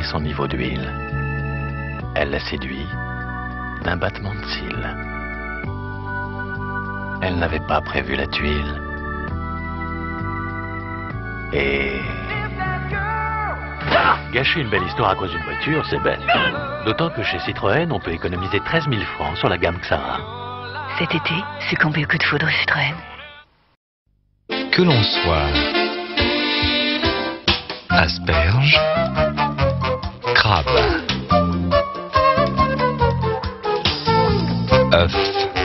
son niveau d'huile. Elle l'a séduit d'un battement de cils. Elle n'avait pas prévu la tuile. Et... Gâcher une belle histoire à cause d'une voiture, c'est bête. D'autant que chez Citroën, on peut économiser 13 000 francs sur la gamme Xara. Cet été, c'est combien coup de foudre Citroën. Que l'on soit asperge, crabe, œuf,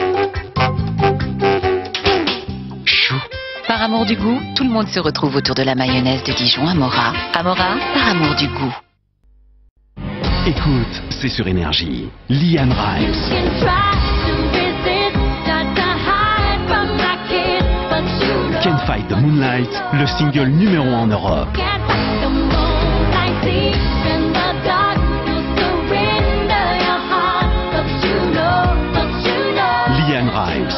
chou. Par amour du goût, tout le monde se retrouve autour de la mayonnaise de Dijon Amora. Amora, par amour du goût. Écoute, c'est sur Énergie. Liam Rimes. Can't Fight the Moonlight, le single numéro 1 en Europe. Liam Rimes.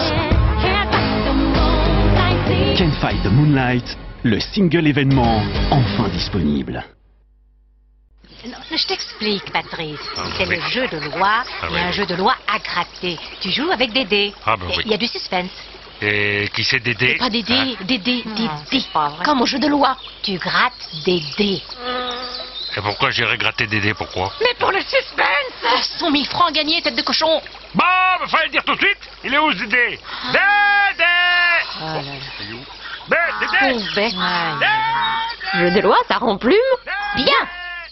Can't Fight the Moonlight, le single événement enfin disponible. Non, je t'explique, Patrice. C'est le jeu de loi et un jeu de loi à gratter. Tu joues avec des dés. Il y a du suspense. Et qui c'est Dédé? Pas des dés, des dés. Comme au jeu de loi. Tu grattes des dés. Et pourquoi j'irais gratter Dédé? Pourquoi? Mais pour le suspense 100 000 francs gagnés, tête de cochon. Bon, mais fallait le dire tout de suite. Il est où ce Dédé? Dédé! Oh là là. Dédé! Pauvre bête. Jeu de loi, ça rend plume. Bien.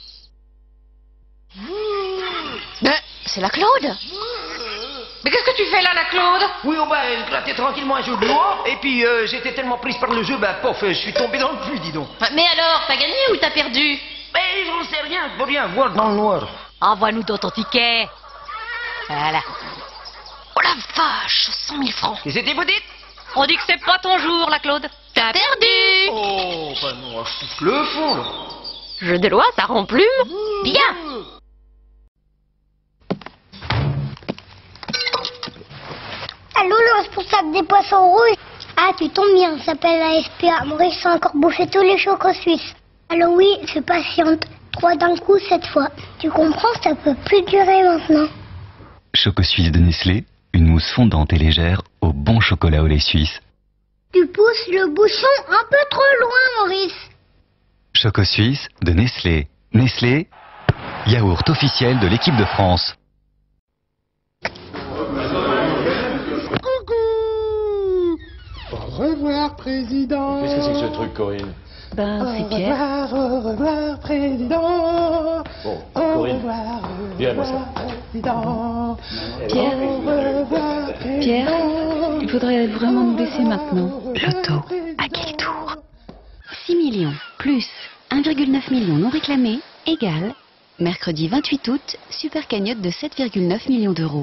C'est la Claude. Mais qu'est-ce que tu fais là, la Claude? Oui, je grattais tranquillement un jeu de loi, et puis j'étais tellement prise par le jeu, pof, je suis tombé dans le puits, dis donc. Mais alors, t'as gagné ou t'as perdu? Mais j'en sais rien, faut rien voir dans le noir. Envoie-nous dans ton ticket. Voilà. Oh la vache, 100 000 francs. Et c'était vous dites? On dit que c'est pas ton jour, la Claude. T'as perdu. Oh, non, je touche le fond, là. Jeu de loi, ça rend plume. Bien. Allô, le responsable des poissons rouges. Ah, tu tombes bien, ça s'appelle la SPA. Maurice a encore bouffé tous les chocos suisses. Alors oui, je patiente. 3 d'un coup cette fois. Tu comprends, ça peut plus durer maintenant. Choco Suisse de Nestlé, une mousse fondante et légère au bon chocolat au lait suisse. Tu pousses le bouchon un peu trop loin, Maurice. Choco Suisse de Nestlé. Nestlé, yaourt officiel de l'équipe de France. Au revoir, président. Qu'est-ce que c'est que ce truc, Corinne? C'est Pierre. Au revoir, président. Bon, Au Corinne, revoir, viens-moi ça. président. Pierre. Au revoir, président. Pierre, il faudrait vraiment nous laisser maintenant. Loto, à quel tour? 6 millions plus 1,9 million non réclamés égale mercredi 28 août, super cagnotte de 7,9 millions d'euros.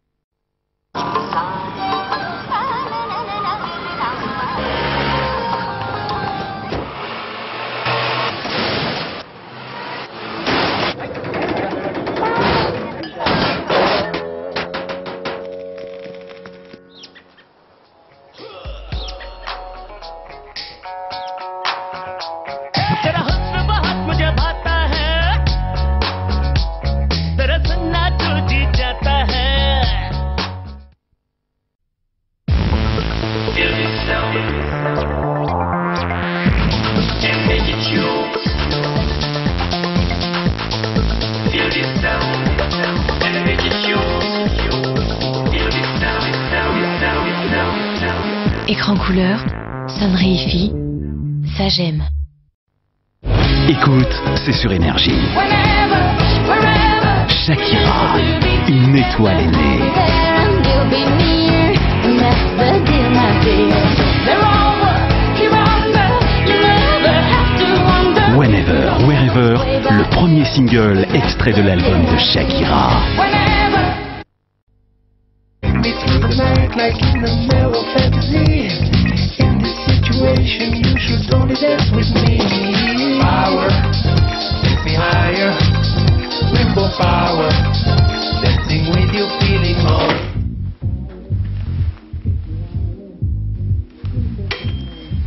Écran couleur, sonnerie hi-fi, ça j'aime. Écoute, c'est sur Énergie. Shakira, une étoile est née. Whenever, Wherever, le premier single extrait de l'album de Shakira.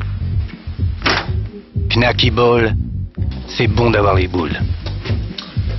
Knacky Ball, c'est bon d'avoir les boules.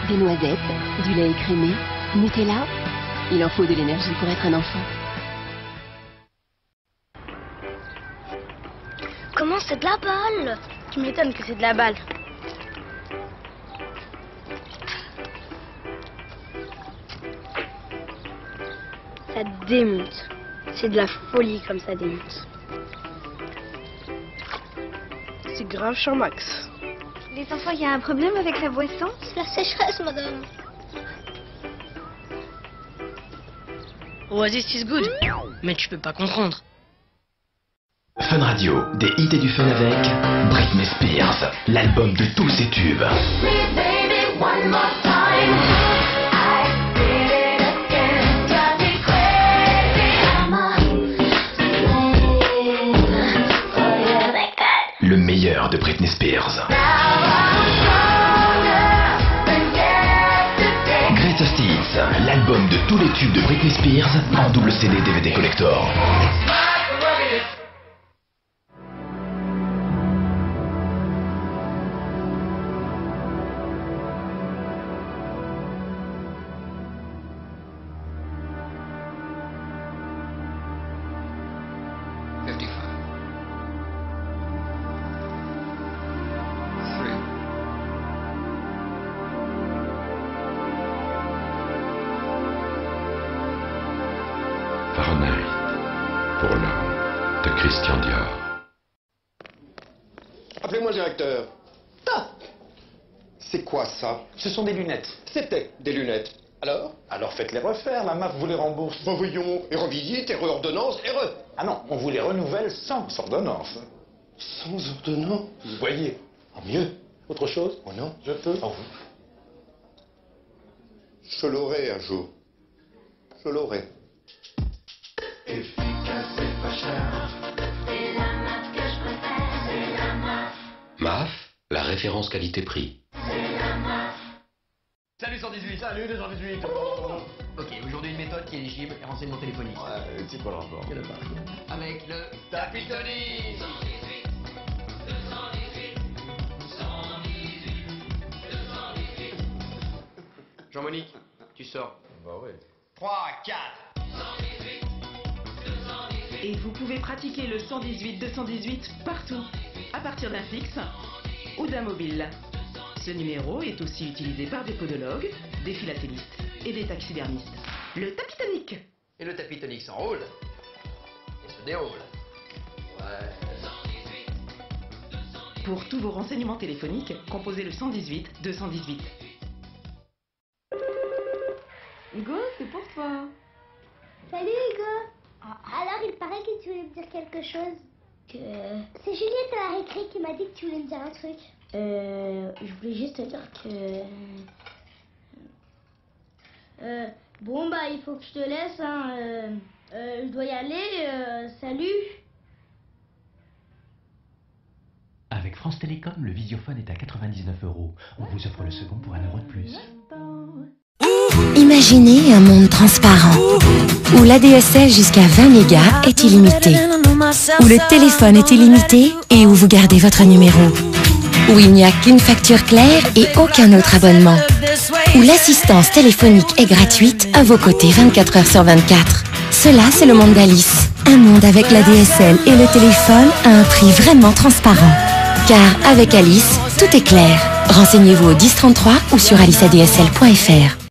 Des noisettes, du lait écrémé, Nutella. Il en faut de l'énergie pour être un enfant. Comment c'est de la balle? Tu m'étonnes que c'est de la balle. Ça démonte. C'est de la folie comme ça démonte. C'est grave cher, Max. Les enfants, il y a un problème avec la boisson? C'est la sécheresse, madame. Oasis is good, mais tu peux pas comprendre. Fun Radio, des hits et du fun avec Britney Spears, l'album de tous ses tubes. Le meilleur de Britney Spears. Greatest Hits, l'album de tous les tubes de Britney Spears en double CD DVD collector. Fahrenheit pour l'homme de Christian Dior. Appelez-moi directeur. Ah, c'est quoi ça? Ce sont des lunettes. C'était des lunettes. Alors? Alors faites-les refaire, la MAF vous les rembourse. Bon, voyons, et revisite, et ordonnance, et re. Ah non, on vous les renouvelle sans ordonnance. Sans ordonnance? Vous voyez. En mieux. Autre chose? Oh non. Je peux. Au revoir. Je l'aurai un jour. Je l'aurai. Efficace et pas cher. C'est la MAF que je préfère. C'est la MAF. MAF, la référence qualité-prix. C'est la MAF. Salut 118. Salut les 118. Ok, aujourd'hui une méthode qui est éligible et renseignement téléphonique. Ouais, c'est pas le rapport. Avec le Tapitoni. 118, 218, 118, 218. Jean-Monique, tu sors. Bah ouais. 3, 4. 118. Et vous pouvez pratiquer le 118-218 partout, à partir d'un fixe ou d'un mobile. Ce numéro est aussi utilisé par des podologues, des philatélistes et des taxidermistes. Le tapis tonique. Et le tapis tonique s'enroule et se déroule. Ouais. Pour tous vos renseignements téléphoniques, composez le 118-218. Hugo, c'est pour toi. Salut Hugo. Alors, il paraît que tu voulais me dire quelque chose. C'est Juliette à la récré qui m'a dit que tu voulais me dire un truc. Je voulais juste te dire que... bon, bah, il faut que je te laisse, hein. Je dois y aller. Salut. Avec France Télécom, le Visiophone est à 99 €. On vous offre le second pour 1 € de plus. Imaginez un monde transparent, où l'ADSL jusqu'à 20 mégas est illimité, où le téléphone est illimité et où vous gardez votre numéro, où il n'y a qu'une facture claire et aucun autre abonnement, où l'assistance téléphonique est gratuite à vos côtés 24 heures sur 24. Cela, c'est le monde d'Alice. Un monde avec l'ADSL et le téléphone à un prix vraiment transparent. Car avec Alice, tout est clair. Renseignez-vous au 1033 ou sur aliceadsl.fr.